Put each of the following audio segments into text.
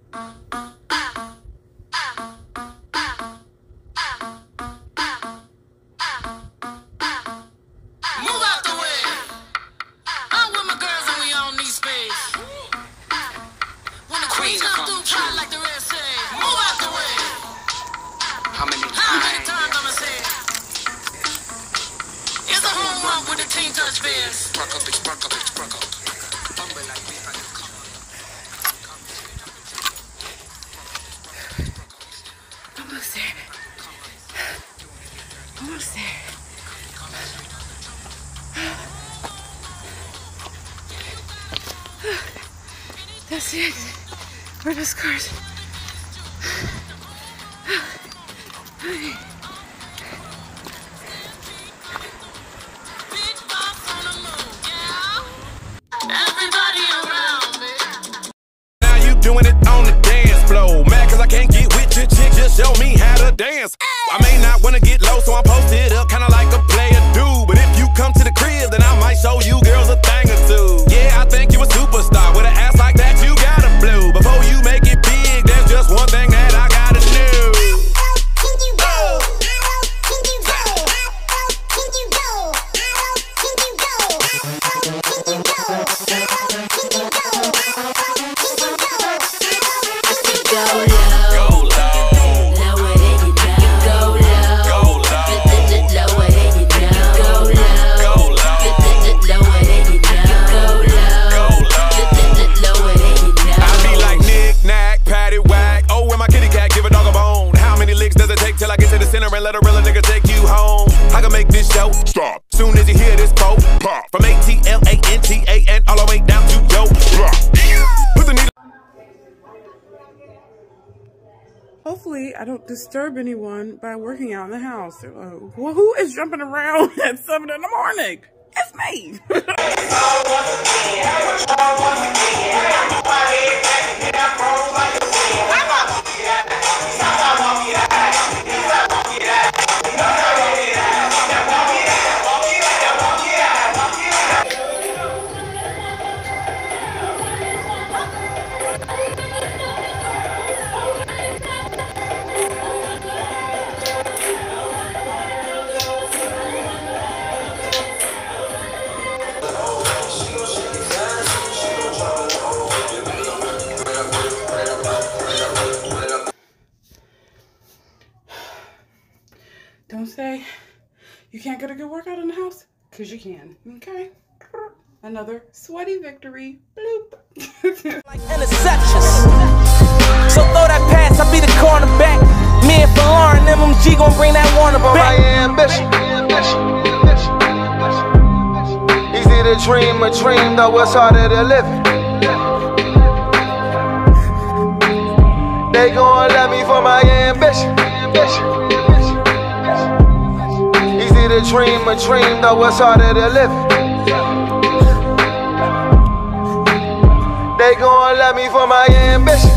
Almost there. Almost there. That's the exit. Where are those cars? Okay. Now you doing it on the dance floor. Mad cause I can't get with your chick, just show me how to dance. I may not wanna get low, so I'm posted up, kinda like a player do. But if you come to the crib, then I might show you girls a thing or two. Yeah, I think you a superstar. With an ass like that, you gotta blow. Before you make it big, there's just one thing that I gotta do. Till I get to the center and let a real nigga take you home. I can make this show stop soon as you hear this quote. Pop. From ATLANTA and all the way down to yo. Put the needle. Hopefully, I don't disturb anyone by working out in the house. Well, who is jumping around at 7 in the morning? It's me. Don't say you can't get a good workout in the house, because you can, okay? Another sweaty victory. Bloop. Like interceptions. So throw that pass, I'll be the cornerback. Me and Lauren, MMG gon' bring that Warner back. My ambition. Easy to dream a dream, though it's harder to live it. They gon' love me for my ambition. Easy to dream a dream, though it's harder to live it. They gon' love me for my ambition.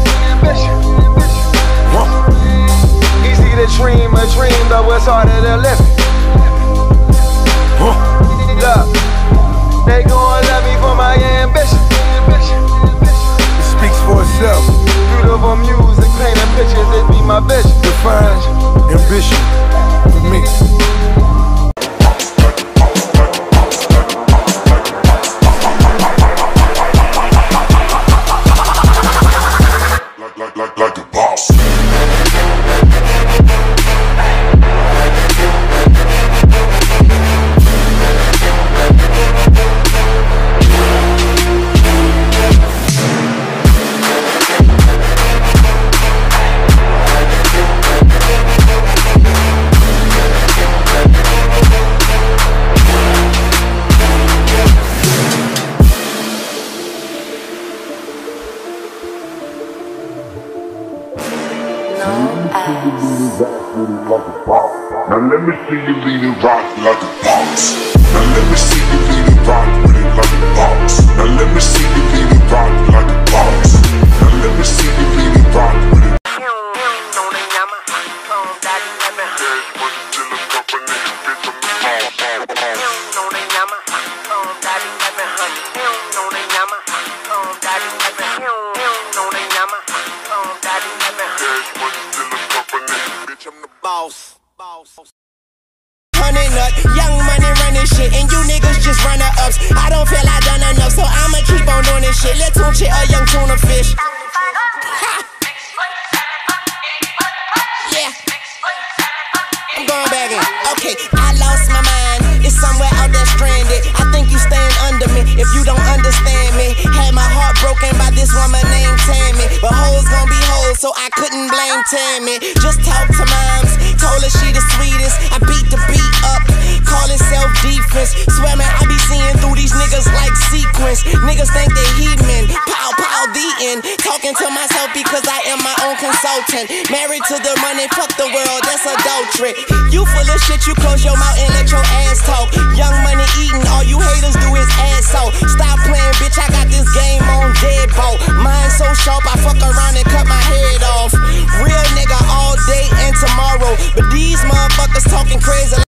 Easy to dream a dream, though it's harder to live it. Look, they gon' love me for my ambition. It speaks for itself. Beautiful music, painting pictures, it be my vision. Define ambition for me. Like a boss. Now let me see you lean and rock like a boss. Now let me see you lean and rock with it like a boss. Now let me see you lean and rock like a boss. Now let me see you lean and rock with it. you don't understand me. Had my heart broken by this woman named Tammy, but hoes gon' be hoes, so I couldn't blame Tammy. Just talk to moms, told her she the sweetest. I beat the beat up, call it self-defense. Swear man, I be seeing through these niggas like sequence. Niggas think they heathen, pow pow the end. Talking to myself because I am my own consultant. Married to the money, fuck the world, that's adultery. You full of shit, you close your mouth and let your ass talk. Young money eating, all you haters do is ass so. Stop playing, bitch, I got this game on deadbolt. Mine so sharp, I fuck around and cut my head off. Real nigga all day and tomorrow, but these motherfuckers talking crazy.